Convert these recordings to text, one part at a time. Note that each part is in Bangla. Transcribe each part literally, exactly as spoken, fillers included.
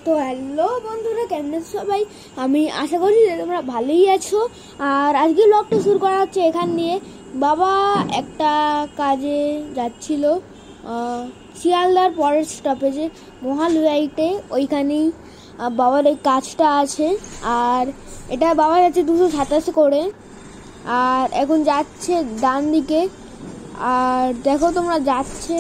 তো হ্যালো বন্ধুরা, কেমন আছো সবাই? আমি আশা করি যে তোমরা ভালোই আছো। আর আজকে ব্লগটা শুরু করা হচ্ছে এখান দিয়ে। বাবা একটা কাজে যাচ্ছিল শিয়ালদার পরের স্টপেজে মহালয়াতে, ওইখানেই বাবার এই কাজটা আছে। আর এটা বাবা যাচ্ছে দুশো সাতাশে করে, আর এখন যাচ্ছে ডান দিকে। আর দেখো তোমরা, যাচ্ছে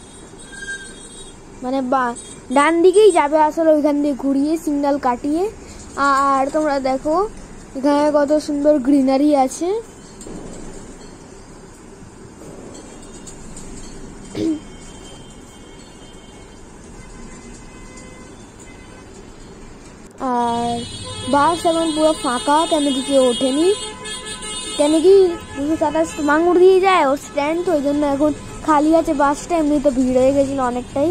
মানে বা ডান দিকেই যাবে আসলে, ওইখান দিয়ে ঘুরিয়ে সিগন্যাল কাটিয়ে। আর তোমরা দেখো এখানে কত সুন্দর গ্রিনারি আছে। আর বাস এখন পুরো ফাঁকা, কেন কি কেউ ওঠেনি, কেন কি দুশো সাতাশ মাঙ্গুর দিয়ে যায় ওর স্ট্যান্ড, তো ওই জন্য এখন খালি আছে বাসটা। এমনি তো ভিড় হয়ে গেছিলো অনেকটাই।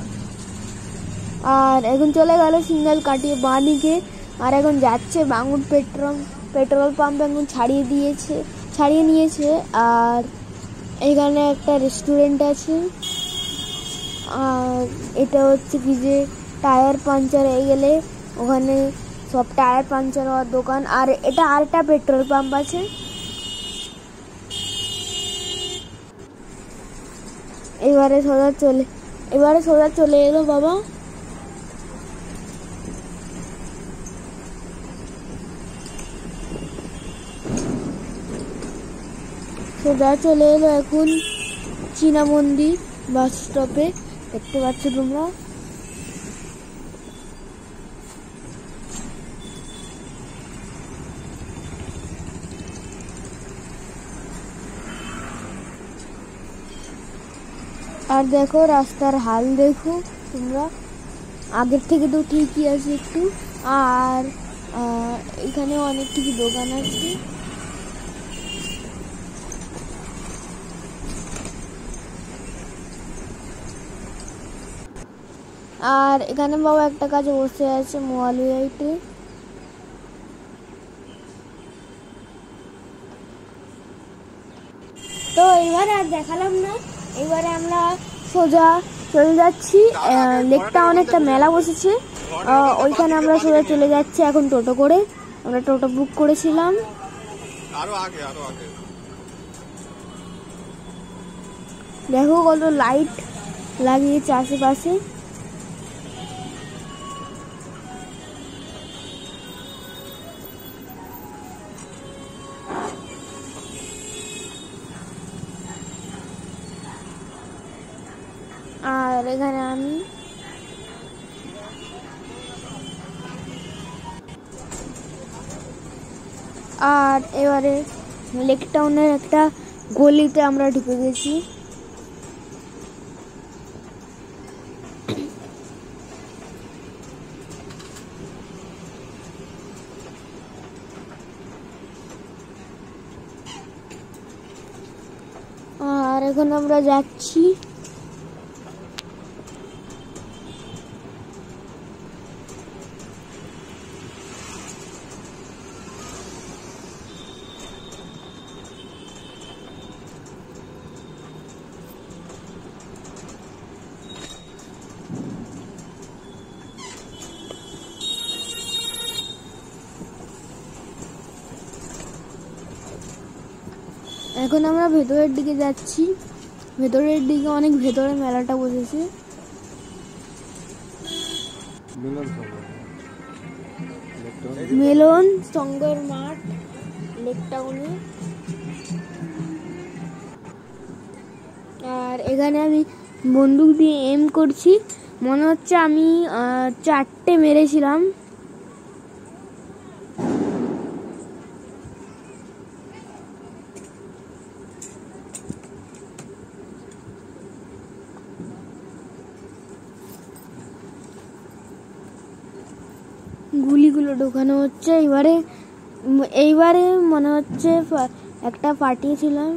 আর এখন চলে গেল সিগন্যাল কাটিয়ে বাঁ দিকে। আর এখন যাচ্ছে বাঙ্গুর পেট্রোল পেট্রোল পাম্প এখন ছাড়িয়ে দিয়েছে ছাড়িয়ে নিয়েছে। আর এখানে একটা রেস্টুরেন্ট আছে। আর এটা হচ্ছে কি যে টায়ার পাঞ্চার হয়ে গেলে ওখানে সব টায়ার পাঞ্চার হওয়ার দোকান। আর এটা আরেকটা পেট্রোল পাম্প আছে। এবারে সোজা চলে এবারে সোজা চলে এলো বাবা। সোজা চলে এলো এখন চীনা মন্দির বাস স্টপে, দেখতে পাচ্ছ তোমরা। আর দেখো রাস্তার হাল দেখো তোমরা, আগের থেকে তো ঠিকই আছে একটু। আর এখানে অনেক কিছু দোকান আছে। আর এখানে বাবা একটা কাজে বসে আছে মহালয়াতে। তো এবারে আর দেখালাম না, এবারে আমরা সোজা চলে যাচ্ছি লেক টাউনে, একটা মেলা বসেছে ওইখানে আমরা সোজা চলে যাচ্ছি এখন টোটো করে। আমরা টোটো বুক করেছিলাম। দেখো কত লাইট লাগিয়েছে আশেপাশে। আর এখানে আমি আর এবারে লেক টাউনের একটা গলিতে আমরা ঢুকে গেছি। আর এখন আমরা যাচ্ছি এখন আমরা ভেতরের দিকে যাচ্ছি। ভেতরের দিকে অনেক ভেতরে মেলাটা বসেছে। মিলন সংঘের মাঠ লেক টাউনে। আর এখানে আমি বন্দুক দিয়ে এম করছি, মনে হচ্ছে আমি চারটে মেরেছিলাম। গুলিগুলো ঢোকানো হচ্ছে। এইবারে এইবারে মনে হচ্ছে একটা পাঠিয়েছিলাম।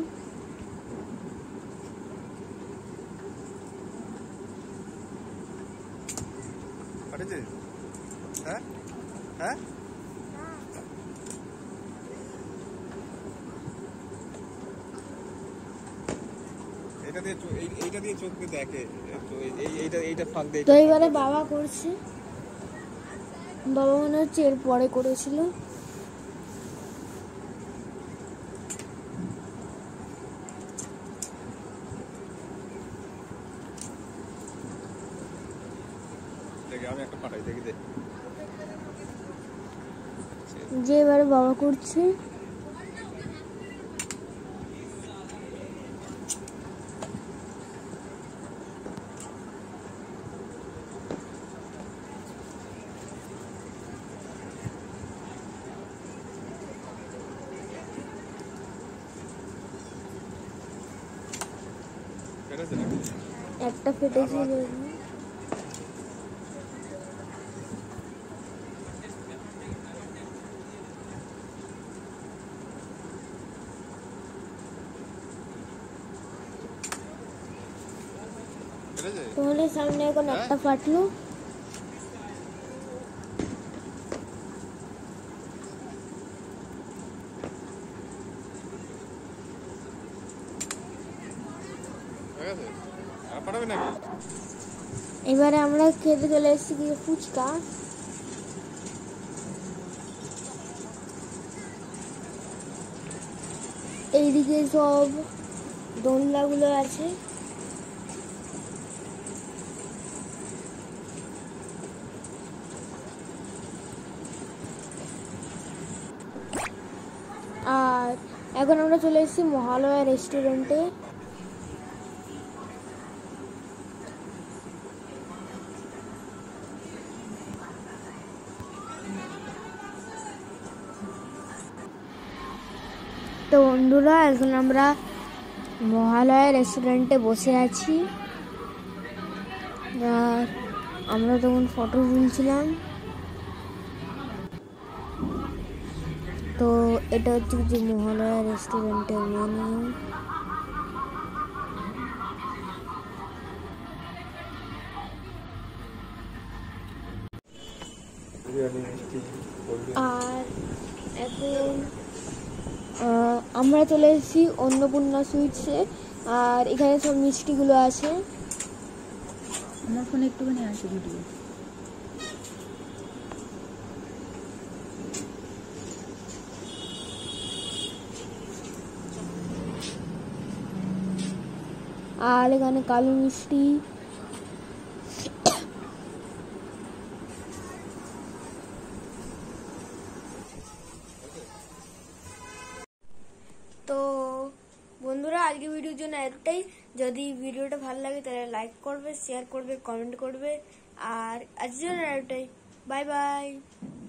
তো এইবারে বাবা করছে। বাবা মনে হচ্ছে এর পরে করেছিল। যে এবারে বাবা করছে। একটা ফেটেছিল। তোমাদের সামনে এখন একটা ফাটলো। এবারে আমরা খেতে চলে এসেছি কি ফুচকা। এইদিকে সব দোলনাগুলো আছে। আর এখন আমরা চলে এসেছি মহালয়া রেস্টুরেন্টে। তো বন্ধুরা এখন আমরা মহালয়া রেস্টুরেন্টে বসে আছি আর আমরা তখন ফটো তুলছিলাম। তো এটা হচ্ছে যে মহালয়া রেস্টুরেন্টের মেনু। আর এখন আমরা চলে এসেছি অন্নপূর্ণা সুইটসে। আর এখানে সব মিষ্টিগুলো আছে। আমার ফোনে একটুখানি আসে ভিডিও। আর এখানে কালো মিষ্টি। তো বন্ধুরা আজকে ভিডিওর জন্য এতটাই। যদি ভিডিওটা ভালো লাগে তাহলে লাইক করবে, শেয়ার করবে, কমেন্ট করবে। আর আজকের জন্য এতটাই। Bye by.